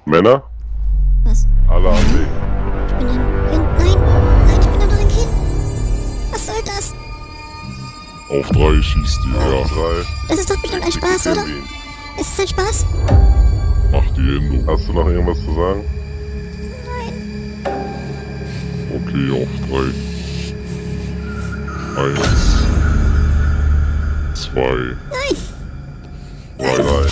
Männer? Was? Alle anlegen. Ich bin ein Kind. Nein, ich bin doch noch ein Kind. Was soll das? Auf 3 schießt die, ja. Auf 3. Das ist doch bestimmt ein Spaß, oder? Ist es ein Spaß? Mach die Hände. Hast du noch irgendwas zu sagen? Okay, auf 3. 1. 2. Nein. 3.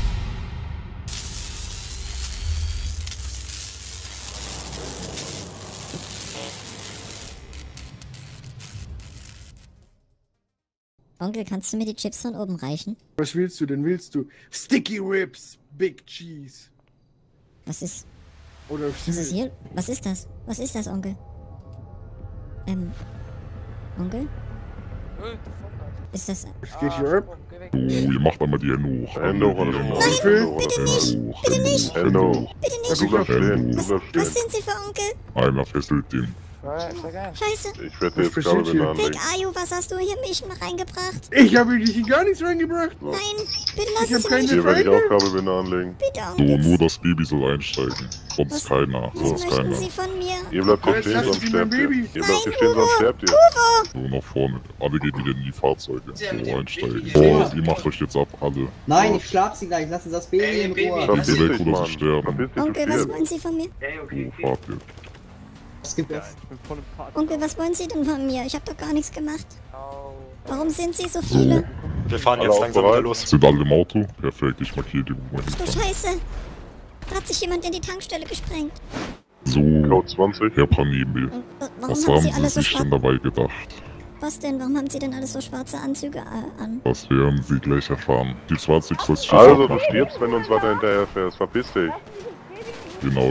Onkel, kannst du mir die Chips von oben reichen? Was willst du denn? Willst du Sticky Ribs, Big Cheese? Was ist... Oder Was ist hier? Was ist das? Was ist das, Onkel? Onkel? Ist das... Was geht hier ab? Oh, ihr macht einmal die Hände hoch. Hände hoch, Hände hoch. Nein, bitte nicht! Hoch, Bitte nicht! Hände hoch. Bitte Was nicht! Du bleibst stehen. Hände Du hoch. bleibst Was stehen. sind Sie für Onkel? Einer fesselt den. Scheiße! Ich werde dir jetzt Was Kabel passiert hier? anlegen. Big Ayu, was hast du hier mich reingebracht? Ich habe dich hier gar nichts reingebracht. Nein, bitte Ich hab lass sie keine mich. Hier werde ich auch Feinde. Kabelbinder anlegen. Bitte, So, Onkel. nur das Baby soll einsteigen. Sonst Was- keiner. Was Sonst möchten keiner. Sie von mir? Ihr bleibt hier Jetzt stehen, lassen sonst Sie mein sterbt ihr. Baby. Ihr bleibt hier stehen, sonst sterbt ihr. So, nach vorne. Alle gehen wieder in die Fahrzeuge. So, einsteigen. Baby- Oh, ihr macht euch jetzt ab, alle. Nein, ich schlag sie gleich. Lassen Sie das Baby in Verpiss Ruhe. Verpiss dich, weg, oder Mann. sie sterben. Verpiss dich, du Onkel, was stirbst. wollen Sie von mir? So, fahrt ihr. Was gibt es? Onkel, was wollen Sie denn von mir? Ich habe doch gar nichts gemacht. Warum sind Sie so viele? Wir fahren Alle jetzt langsam wieder bereit? los. Sind alle im Auto? Perfekt, ich markiere die Ach du Ruhe. Scheiße! Da hat sich jemand in die Tankstelle gesprengt. So, Code 20. Herr Panimel. Und warum Was haben Sie haben alle Sie so sich denn schwarze... dabei gedacht? Was denn? Warum haben Sie denn alle so schwarze Anzüge an? Das werden Sie gleich erfahren. Die 20 soll sich Also, du stirbst, wenn du uns weiter hinterher fährst. Verpiss dich. Genau.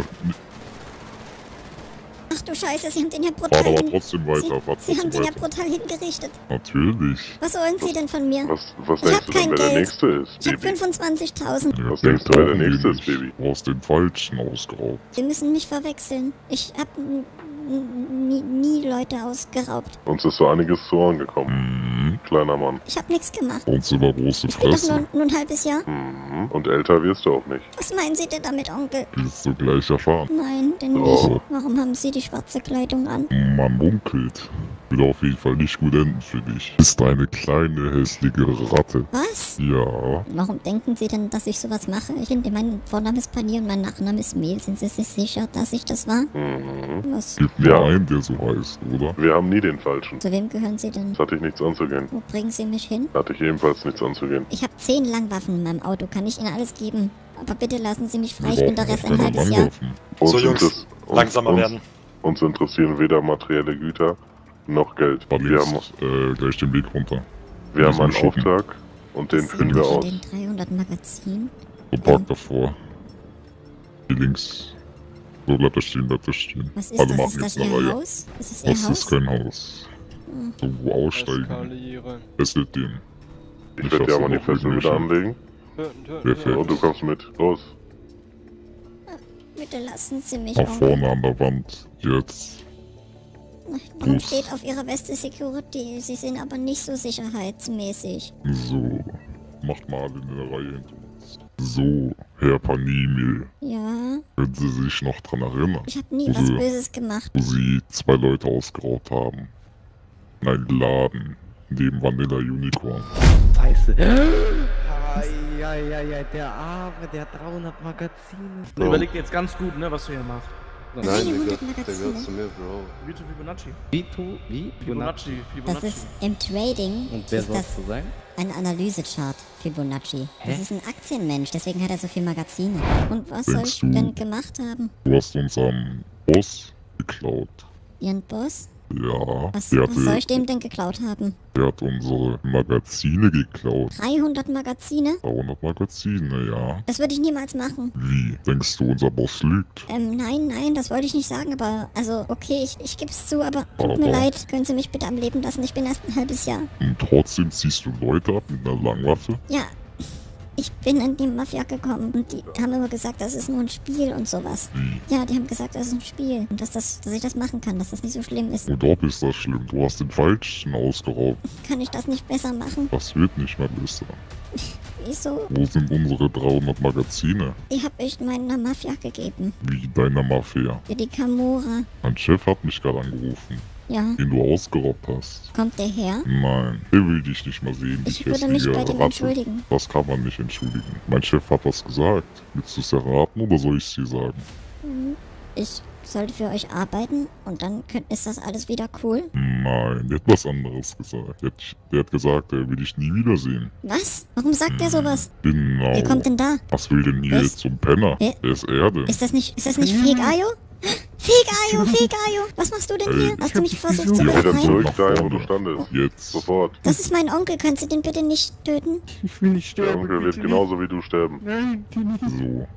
Ach du Scheiße, Sie haben den ja Fahrt brutal... aber hin- trotzdem weiter. Fahrt Sie haben trotzdem den ja weiter. brutal hingerichtet. Natürlich. Was wollen Sie denn von mir? Was Ich denkst hab du denn, kein wer der Geld. Nächste ist, Ich hab Baby? 25.000. Ja, Was denkst du, wer der brauchen wir Nächste ist, nicht. Baby? Du hast den Falschen ausgeraubt. Sie müssen mich verwechseln. Ich hab nie Leute ausgeraubt. Uns ist so einiges zu Ohren gekommen. Mhm. Kleiner Mann. Ich hab nichts gemacht. Und über große Ich bin doch Fresse. nur ein halbes Jahr. Mhm. Und älter wirst du auch nicht. Was meinen Sie denn damit, Onkel? Willst du gleich erfahren. Nein, denn Oh. nicht. Warum haben Sie die schwarze Kleidung an? Man munkelt. Wird auf jeden Fall nicht gut enden für dich. Ist eine kleine, hässliche Ratte. Was? Ja. Warum denken Sie denn, dass ich sowas mache? Ich finde, mein Vorname ist Panier und mein Nachname ist Mehl. Sind Sie sich sicher, dass ich das war? Mhm. Was? Gibt nur Ja. einen, der so heißt, oder? Wir haben nie den Falschen. Zu wem gehören Sie denn? Es hatte ich nichts anzugehen. Wo bringen Sie mich hin? Hatte ich ebenfalls nichts anzugehen. Ich habe 10 Langwaffen in meinem Auto. Kann ich Ihnen alles geben? Aber bitte lassen Sie mich frei. Ich Wir bin da brauchen erst noch ein keine halbes Jahr. Langwaffen. So, Jungs, uns- langsamer uns- werden. Uns interessieren weder materielle Güter noch Geld. War Wir haben, links, gleich den Weg runter. wir haben müssen einen schuppen. Auftrag und den Was führen sehen wir in aus. den 300 Magazin? So, park davor. Hier links. So, bleibt da stehen, bleibt da stehen. Was ist Alle das? machen Ist das jetzt eine Ihr Reihe. Haus? Ist das Ihr Das ist Haus? kein Haus. So, aussteigen. Fesselt den. Ich werde dir aber die Fesseln wieder anlegen. Perfekt. Und du kommst mit. Los. Bitte lassen Sie mich Nach auch. vorne an der Wand. Jetzt. Warum Los. steht auf Ihrer Weste Security? Sie sind aber nicht so sicherheitsmäßig. So. Macht mal alle in der Reihe hinter uns. So, Herr Panimel. Ja, Können Sie sich noch dran erinnern, ich habe nie was Böses gemacht. wo Sie 2 Leute ausgeraubt haben? In einem Laden. Neben Vanilla Unicorn. Scheiße. Ja, der Arme, der hat 300 Magazine. Überleg dir jetzt ganz gut, ne, was du hier machst. So. 300 Magazine. Wie zu Fibonacci. Wie? Fibonacci. Das ist im Trading Und wer ist soll das das sein? ein Analysechart Fibonacci. Das ist ein Aktienmensch, deswegen hat er so viele Magazine. Und was soll ich Denkst du- denn gemacht haben? Du hast unseren Boss geklaut. Ihren Boss? Ja, Was der soll ich hatte, dem denn geklaut haben? der hat unsere Magazine geklaut. 300 Magazine? 300 Magazine, ja. Das würde ich niemals machen. Wie? Denkst du, unser Boss lügt? Nein, das wollte ich nicht sagen, aber, also, okay, ich gebe es zu, aber tut mir Aber- leid, können Sie mich bitte am Leben lassen, ich bin erst ein halbes Jahr. Und trotzdem ziehst du Leute ab mit einer Langwaffe? Ja, Ich bin in die Mafia gekommen und die haben immer gesagt, das ist nur ein Spiel und sowas. Wie? Ja, die haben gesagt, das ist ein Spiel und dass ich das machen kann, dass das nicht so schlimm ist. Und ob ist das schlimm? Du hast den Falschen ausgeraubt. Kann ich das nicht besser machen? Das wird nicht mehr besser. Wieso? Wo sind unsere 300 Magazine? Die hab ich meiner Mafia gegeben. Wie deiner Mafia? Für die Kamora. Mein Chef hat mich gerade angerufen, Ja. den du ausgeraubt hast. Kommt der her? Nein, der will dich nicht mehr sehen. Ich die würde mich hässliche bei dem Ratte. entschuldigen. Das kann man nicht entschuldigen. Mein Chef hat was gesagt. Willst du es erraten oder soll ich es dir sagen? Ich sollte für euch arbeiten und dann ist das alles wieder cool. Nein, der hat was anderes gesagt. Der hat gesagt, er will dich nie wiedersehen. Was? Warum sagt der sowas? Genau. Wer kommt denn da? Was will denn hier Wer jetzt zum Penner? Wer- Der ist Erde. Ist das nicht Fake Ayo? Fake Ayo, Fake Ayo! Was machst du denn hier? Hast du mich versucht zu Geh wieder befreien? zurück dahin, wo du standest. Jetzt. Sofort. Das ist mein Onkel, kannst du den bitte nicht töten? Ich will nicht Der sterben. Onkel wird bitte genauso wie du sterben. nicht. Nein, tu nicht. So.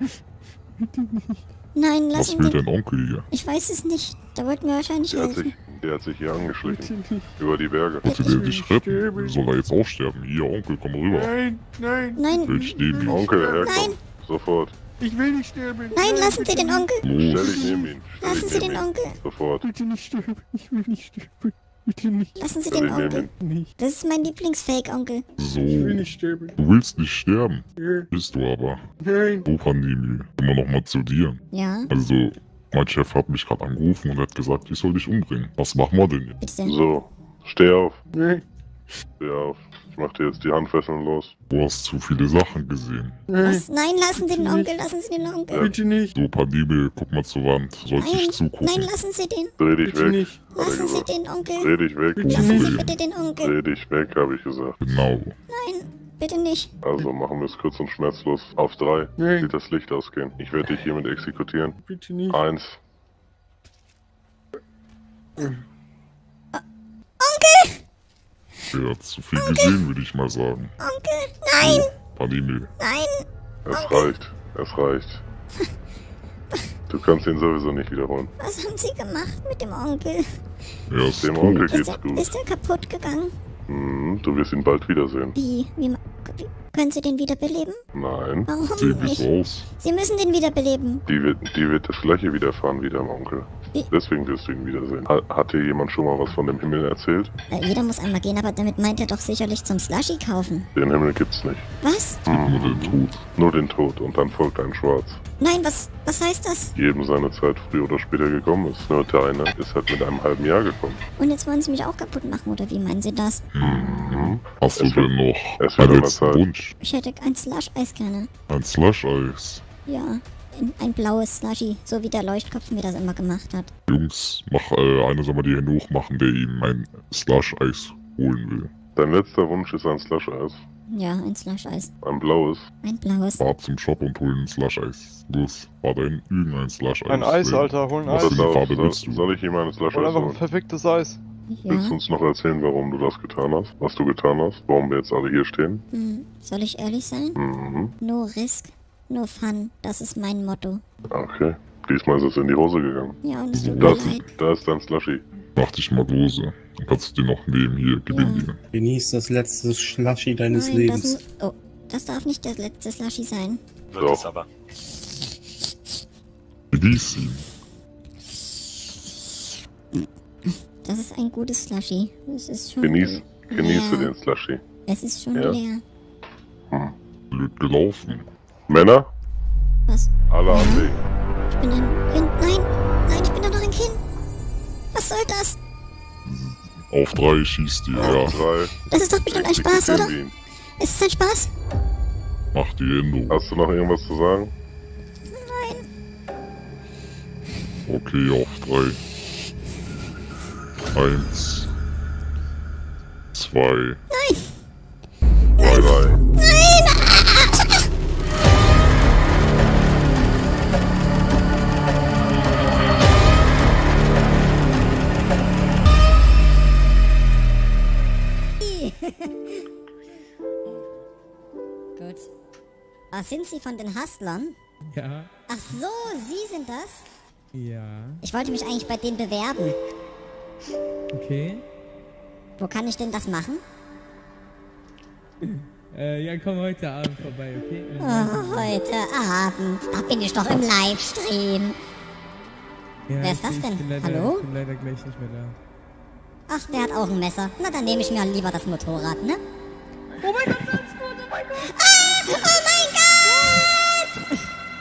Nein, lass Was ihn will den. dein Onkel hier? Ich weiß es nicht. Da wollten wir wahrscheinlich helfen. Der hat sich hier angeschlichen. Bitte nicht. Über die Berge. Wollte der will dich nicht retten? sterben. Soll er jetzt auch sterben? Hier, Onkel, komm rüber. Nein, nein. Nein, Will ich neben ihm. Onkel, herkomm. Nein. Sofort. Ich will nicht sterben. nein, lassen Sie bitte den Onkel. Stell Los. dich neben ihn. Stell Lassen dich Sie neben den ihn. Onkel. Sofort. Bitte nicht sterben. Ich will nicht sterben. Bitte nicht. Lassen Sie Stell den dich neben Onkel. ihn. Nicht. Das ist mein Lieblingsfake-Onkel. So. Ich will nicht sterben. Du willst nicht sterben. Ja. Bist du aber. Nein. So, Pandemie. Immer noch mal zu dir. Ja, Also, mein Chef hat mich gerade angerufen und hat gesagt, ich soll dich umbringen. Was machen wir denn jetzt? bitte. So. Steh auf. Nein. Steh auf. Ich mach dir jetzt die Handfesseln los. Du hast zu viele Sachen gesehen. Nein. Was? Nein, lassen Sie den Onkel, lassen Sie den Onkel. Bitte nicht. So, Pandemie, guck mal zur Wand. Sollte ich Nein, zugucken? nein, lassen Sie den. Dreh dich Bitte weg. nicht. Hat er Lassen Sie gesagt. den Onkel. Dreh dich weg. Bitte Lassen Sie nicht. bitte den Onkel. Dreh dich weg, habe ich gesagt. Genau. Nein, bitte nicht. Also machen wir es kurz und schmerzlos. Auf 3 Nein. sieht das Licht ausgehen. Ich werde dich hiermit exekutieren. Bitte nicht. 1. Er hat zu viel gesehen, würde ich mal sagen. Onkel, nein, Pandemie. nein. Es reicht. Es reicht. Du kannst ihn sowieso nicht wiederholen. Was haben Sie gemacht mit dem Onkel? Er ist Dem Onkel tot. geht's gut. Ist er kaputt gegangen? Du wirst ihn bald wiedersehen. Wie können Sie den wiederbeleben? Nein. Warum Sieht nicht nicht? so aus. Sie müssen den wiederbeleben. Die wird das gleiche widerfahren wie deinem Onkel. Wie? Deswegen wirst du ihn wiedersehen. Hat dir jemand schon mal was von dem Himmel erzählt? Jeder muss einmal gehen, aber damit meint er doch sicherlich zum Slushy kaufen. Den Himmel gibt's nicht. Was? Nur den Tod. Nur den Tod und dann folgt ein Schwarz. Nein, was heißt das? Jedem seine Zeit früher oder später gekommen ist. Nur der eine ist halt mit einem halben Jahr gekommen. Und jetzt wollen Sie mich auch kaputt machen, oder wie meinen Sie das? Hast du Es wird- denn noch es wird einen aber letzten Zeit. Wunsch? Ich hätte ein Slush-Eis gerne. Ein Slush-Eis. Ja, ein blaues Slushy, so wie der Leuchtkopf mir das immer gemacht hat. Jungs, mach einer soll mal die Hände hochmachen, der ihm ein Slush-Eis holen will. Dein letzter Wunsch ist ein Slush-Eis. Ja, ein Slush-Eis. Ein blaues. Ein blaues. Fahr zum Shop und hol ein Slush-Eis. Los, fahr dahin, irgendein Slush-Eis. Ein Eis, Alter, hol ein Was Eis. für eine Pass auf, Farbe willst du? soll ich ihm ein Slush-Eis Hol einfach ein holen? perfektes Eis. Willst du Ja. uns noch erzählen, warum du das getan hast? Was du getan hast? Warum wir jetzt alle hier stehen? Soll ich ehrlich sein? No risk, no fun. Das ist mein Motto. Okay. Diesmal ist es in die Hose gegangen. Ja, und es tut mir Das, leid. da ist dein Slushy. Mach dich mal lose. Dann kannst du den noch nehmen. Hier, gib Ja. ihn dir. Genieß das letzte Schlaschi deines Nein, Lebens. das darf nicht der letzte Slushy sein. Wird es aber. Genieß ihn. Das ist ein gutes Slushy. Es ist schon... Genieße Ja. den Slushy. Es ist schon Ja. leer. Blöd gelaufen. Männer, Was? alle am Weg. Ich bin ein Kind. Nein, ich bin doch noch ein Kind. Was soll das? Auf 3 schießt ihr, ja. 3. Das ist doch bestimmt ein Spaß, oder? Ist es ein Spaß? Mach die Hände hoch. Hast du noch irgendwas zu sagen? Okay, auf 3. 1. 2. Nein! 3. Gut. Ah, sind Sie von den Hustlern? Ja, Ach so, Sie sind das? ja, Ich wollte mich eigentlich bei denen bewerben. okay. Wo kann ich denn das machen? Ja, komm heute Abend vorbei, okay? Oh, heute Abend. Da bin ich doch im Livestream. Ja, Wer ist das ich denn? bin leider, Hallo? Ich bin leider gleich nicht mehr da. Ach, der hat auch ein Messer. Na, dann nehme ich mir lieber das Motorrad, ne? Oh mein Gott, alles gut, oh mein Gott! Ah! Oh mein Gott!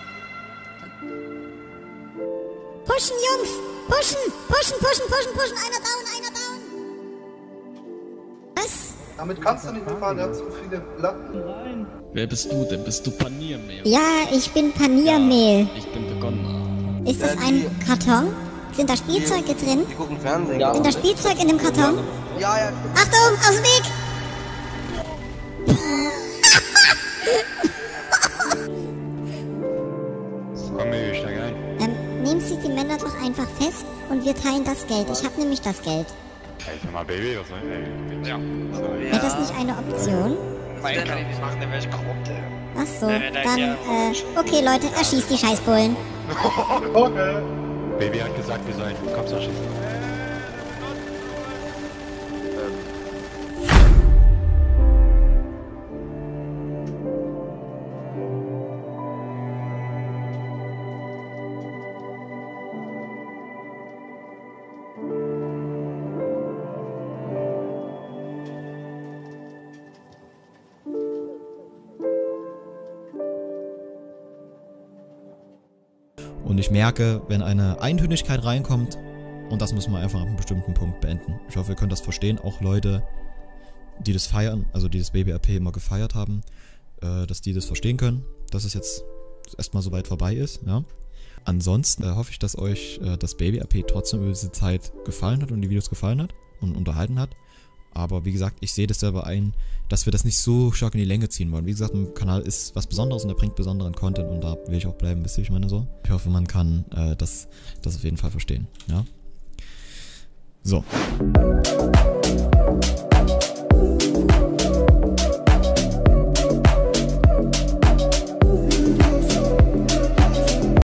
Pushen, Jungs! Pushen! Pushen, pushen, pushen, pushen! Einer down, einer down! Was? Damit kannst du nicht mehr fahren, der hat zu viele Platten. Wer bist du denn? Bist du Paniermehl? Ja, ich bin Paniermehl. Ich bin begonnen. Ist das ein Karton? Sind da Spielzeuge drin? Die gucken Fernsehen. Sind da Spielzeug in dem Karton? Ja, ja. Achtung, aus dem Weg! Komm, ich steig ein. Nehmen Sie die Männer doch einfach fest und wir teilen das Geld. Ich habe nämlich das Geld. Hey, sag mal, Baby, was soll ich denn? Ja. Wäre das nicht eine Option? Mein Gott, wir machen eine Weltgruppe. Ach so, dann, okay Leute, erschießt die Scheißbullen. Okay. Baby hat gesagt, wir sollen Kopf erschießen. Und ich merke, wenn eine Eintönigkeit reinkommt, und das müssen wir einfach an einem bestimmten Punkt beenden. Ich hoffe, ihr könnt das verstehen, auch Leute, die das feiern, also die das Baby RP immer gefeiert haben, dass die das verstehen können, dass es jetzt erstmal soweit vorbei ist, ja. Ansonsten hoffe ich, dass euch das Baby RP trotzdem über diese Zeit gefallen hat und die Videos gefallen hat und unterhalten hat. Aber wie gesagt, ich sehe das selber ein, dass wir das nicht so stark in die Länge ziehen wollen. Wie gesagt, mein Kanal ist was Besonderes und er bringt besonderen Content und da will ich auch bleiben, wisst ihr, ich meine so. Ich hoffe, man kann das auf jeden Fall verstehen, ja. So.